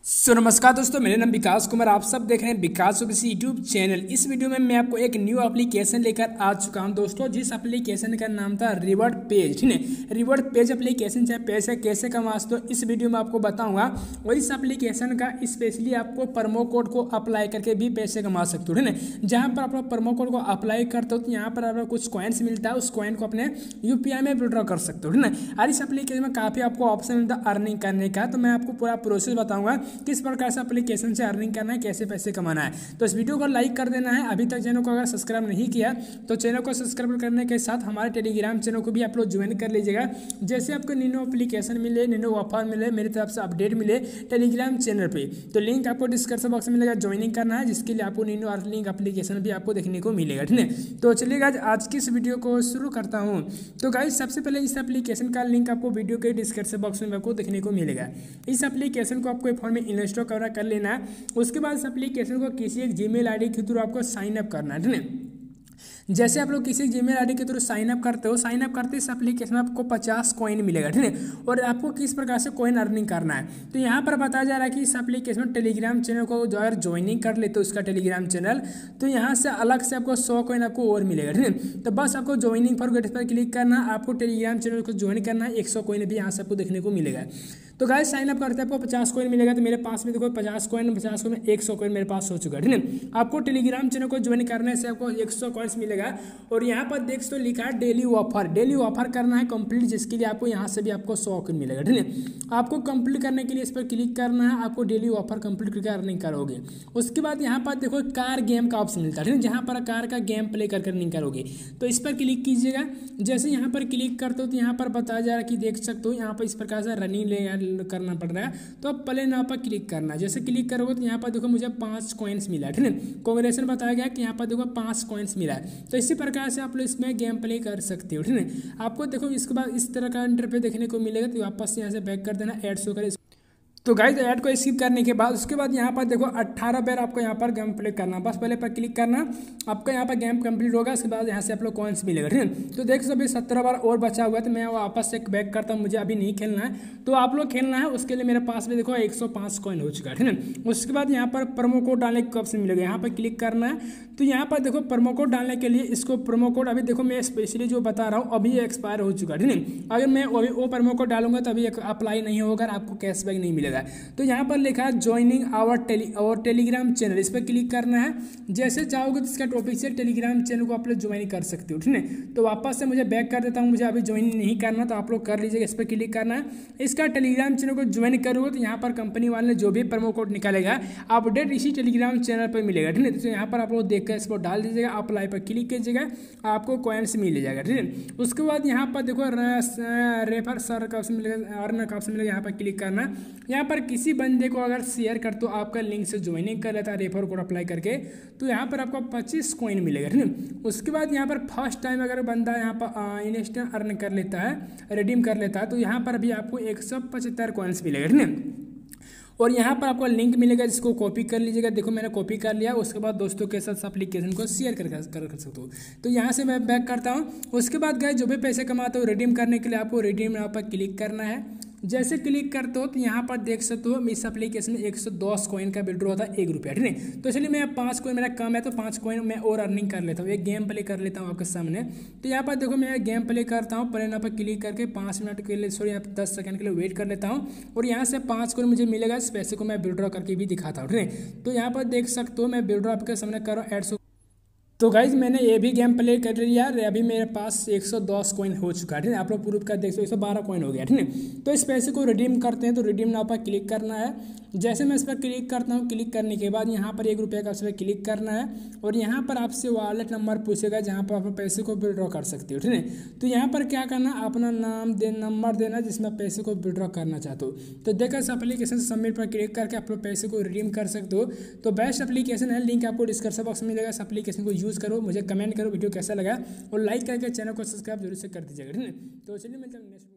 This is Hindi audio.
नमस्कार दोस्तों, मेरा नाम विकास कुमार। आप सब देख रहे हैं विकास ओबीसी यूट्यूब चैनल। इस वीडियो में मैं आपको एक न्यू एप्लीकेशन लेकर आ चुका हूं दोस्तों, जिस एप्लीकेशन का नाम था रिवॉर्ड पेज। ठीक है, रिवॉर्ड पेज एप्लीकेशन से पैसे कैसे कमा सकते हो इस वीडियो में आपको बताऊंगा। और इस एप्लीकेशन का स्पेशली आपको प्रोमो कोड को अप्लाई करके भी पैसे कमा सकते हो। ठीक है, जहाँ पर आप प्रोमो कोड को अप्लाई करते हो तो यहाँ पर आपको कुछ कॉइन्स मिलता है, उस कॉइन को अपने यूपीआई में विड्रॉ कर सकते हो। ठीक है, और इस एप्लीकेशन में काफ़ी आपको ऑप्शन मिलता है अर्निंग करने का। तो मैं आपको पूरा प्रोसेस बताऊंगा किस प्रकार से एप्लीकेशन से अर्निंग करना है, कैसे पैसे कमाना है। तो इस वीडियो को लाइक कर देना है। अभी तक चैनल को अगर सब्सक्राइब नहीं किया तो चैनल को सब्सक्राइब करने के साथ हमारे टेलीग्राम चैनल को भी आप लोग ज्वाइन कर लीजिएगा। जैसे आपको न्यू एप्लीकेशन मिले, न्यू ऑफर मिले, मेरी तरफ से अपडेट मिले टेलीग्राम चैनल पे, तो लिंक आपको डिस्क्रिप्शन बॉक्स में मिलेगा, ज्वाइनिंग करना है, जिसके लिए आपको न्यू अर्निंग एप्लीकेशन भी आपको देखने को मिलेगा। ठीक है, तो चलिए गाइस आज की इस वीडियो को शुरू करता हूँ। तो गाइस सबसे पहले इस एप्लीकेशन का लिंक आपको वीडियो के डिस्क्रिप्शन बॉक्स में आपको देखने को मिलेगा। इस एप्लीकेशन को आपको फोन में इंस्टॉल कर लेना है। उसके बाद इस एप्लीकेशन को किसी एक जीमेल आईडी के थ्रू आपको साइन अप करना है। ठीक है, जैसे आप लोग किसी जीमेल आईडी के थ्रू साइन अप करते हो, साइन अप करते इस एप्लीकेशन में आपको 50 कॉइन मिलेगा। ठीक है, और आपको किस प्रकार से कॉइन अर्निंग करना है तो यहाँ पर बताया जा रहा है कि इस एप्लीकेशन में टेलीग्राम चैनल को जो अगर ज्वाइनिंग कर लेते हो उसका टेलीग्राम चैनल, तो यहाँ से अलग से आपको 100 कॉइन आपको और मिलेगा। ठीक है, तो बस आपको ज्वाइनिंग फॉर गेट पर क्लिक करना, आपको टेलीग्राम चैनल को ज्वाइन करना है। 100 कॉइन भी यहाँ से आपको देखने को मिलेगा। तो गाइस साइन अप करते हैं आपको 50 कॉइन मिलेगा। तो मेरे पास में देखो 50 कॉइन में 100 कॉइन मेरे पास हो चुका है। ठीक है, आपको टेलीग्राम चैनल को ज्वाइन करने से आपको 100 कॉइन्स मिलेगा। और यहाँ पर देख तो लिखा है डेली ऑफर, डेली ऑफर करना है कंप्लीट, जिसके लिए आपको यहाँ से भी आपको 100 कॉइन मिलेगा। ठीक है, आपको कंप्लीट करने के लिए इस पर क्लिक करना है, आपको डेली ऑफर कंप्लीट करके अर्निंग करोगे। उसके बाद यहाँ पर देखो कार गेम का ऑप्शन मिलता है। ठीक है, जहाँ पर कार का गेम प्ले करके अर्निंग करोगे तो इस पर क्लिक कीजिएगा। जैसे यहाँ पर क्लिक करते हो तो यहाँ पर बताया जा रहा है कि देख सकते हो यहाँ पर इस प्रकार से रनिंग करना पड़ रहा है। तो अब प्ले नाउ पर क्लिक करना है। जैसे क्लिक करोगे तो यहाँ पर देखो मुझे 5 कॉइन्स मिला है। ठीक है, कांग्रेचुलेशन बताया गया कि यहाँ पर देखो 5 कॉइन्स मिला है। तो इसी प्रकार से आप लोग इसमें गेम प्ले कर सकते हो। ठीक है, आपको देखो इसके बाद इस तरह का इंटरफेस देखने को मिलेगा। तो वापस से यहाँ से बैक कर देना, ऐड शो करे। तो गाइस ऐड को स्किप करने के बाद उसके बाद यहाँ पर देखो 18 बार आपको यहाँ पर गेम प्ले करना, बस पहले पर क्लिक करना, आपका यहाँ पर गेम कंप्लीट होगा। उसके बाद यहाँ से आप लोग कॉइन्स मिलेगा। ठीक है, तो देख सो अभी 17 बार और बचा हुआ है। तो मैं वापस से बैक करता हूँ, मुझे अभी नहीं खेलना है। तो आप लोग खेलना है, उसके लिए मेरे पास में देखो 105 कॉइन हो चुका है। ठीक है, उसके बाद यहाँ पर प्रोमो कोड डालने का ऑप्शन मिलेगा, यहाँ पर क्लिक करना है। तो यहाँ पर देखो प्रोमो कोड डालने के लिए इसको प्रोमो कोड अभी देखो मैं स्पेशली जो बता रहा हूँ अभी एक्सपायर हो चुका है। ठीक है, अगर मैं अभी वो प्रोमो कोड डालूंगा तो अभी अप्लाई नहीं होगा, आपको कैशबैक नहीं मिलेगा। तो यहाँ पर लिखा है ज्वाइनिंग आवर टेलीग्राम चैनल, इस पर क्लिक करना है। जैसे चाहोगे तो इसका टॉपिक से टेलीग्राम चैनल को आप लोग ज्वाइन कर सकते हो। ठीक है, तो वापस से मुझे बैक कर देता हूँ, मुझे अभी ज्वाइन नहीं करना, तो आप लोग कर लीजिएगा। इस पर क्लिक करना है, इसका टेलीग्राम चैनल को ज्वाइन करोगे तो यहाँ पर कंपनी वाले ने जो भी प्रोमो कोड निकालेगा अपडेट इसी टेलीग्राम चैनल पर मिलेगा। ठीक है, तो यहाँ पर आप लोग देखकर इसको डाल दीजिएगा, अप्लाई पर क्लिक कीजिएगा, आपको कॉइन्स मिल जाएगा। ठीक है, उसके बाद यहाँ पर देखो रेफर सर का ऑप्शन मिलेगा, अर्न का ऑप्शन मिलेगा, यहाँ पर क्लिक करना। यहाँ पर किसी बंदे को अगर शेयर कर तो आपका लिंक से ज्वाइनिंग कर लेता है रेफर कोड अप्लाई करके, तो यहाँ पर आपको 25 कॉइन मिलेगा। ठीक है, उसके बाद यहाँ पर फर्स्ट टाइम अगर बंदा यहाँ पर इंस्टेंट अर्न कर लेता है, रिडीम कर लेता है, तो यहाँ पर भी आपको 175 कॉइन्स मिलेगा। ठीक है, और यहाँ पर आपको लिंक मिलेगा, जिसको कॉपी कर लीजिएगा। देखो मैंने कॉपी कर लिया। उसके बाद दोस्तों के साथ एप्लीकेशन को शेयर कर सकते हो। तो यहाँ से मैं बैक करता हूँ। उसके बाद गए जो भी पैसे कमाते हो रिडीम करने के लिए आपको रिडीम यहाँ पर क्लिक करना है। जैसे क्लिक करते हो तो यहाँ पर देख सकते हो इस एप्लीकेशन में 110 कॉइन का विड्रॉ होता है 1 रुपया। ठीक है, तो इसलिए मैं 5 कॉइन मेरा कम है तो 5 कॉइन मैं और अर्निंग कर लेता हूँ, एक गेम प्ले कर लेता हूँ आपके सामने। तो यहाँ पर देखो मैं गेम प्ले करता हूँ, प्ले पर क्लिक करके 5 मिनट के लिए यहाँ पर 10 सेकंड के लिए वेट कर लेता हूँ, और यहाँ से 5 कॉइन मुझे मिलेगा। इस पैसे को मैं विड्रॉ करके भी दिखाता हूँ। ठीक है, तो यहाँ पर देख सकते हो मैं विड्रॉ आपके सामने कर रहा हूँ, एड्स। तो गाइज मैंने ये भी गेम प्ले कर लिया, अभी मेरे पास 110 कॉइन हो चुका है। ठीक है, आप लोग प्रूफ कर देख सकते हो 112 कॉइन हो गया। ठीक है, तो इस पैसे को रिडीम करते हैं, तो रिडीम नाउ पर क्लिक करना है। जैसे मैं इस पर क्लिक करता हूँ, क्लिक करने के बाद यहाँ पर 1 रुपये का उस पर क्लिक करना है, और यहाँ पर आपसे वॉलेट नंबर पूछेगा जहाँ पर आप पैसे को विड्रॉ कर सकते हो। ठीक है, तो यहाँ पर क्या करना, अपना नाम नंबर देना जिसमें आप पैसे को विड्रॉ करना चाहते हो। तो देखो इस एप्लीकेशन से सबमिट पर क्लिक करके आप लोग पैसे को रिडीम कर सकते हो। तो बेस्ट एप्लीकेशन है, लिंक आपको डिस्क्रिप्शन बॉक्स में मिलेगा। इस एप्लीकेशन को यूज़ करो, मुझे कमेंट करो वीडियो कैसा लगा, और लाइक करके चैनल को सब्सक्राइब जरूर से कर दीजिएगा। ठीक है, तो चलिए मिलते हैं नेक्स्ट।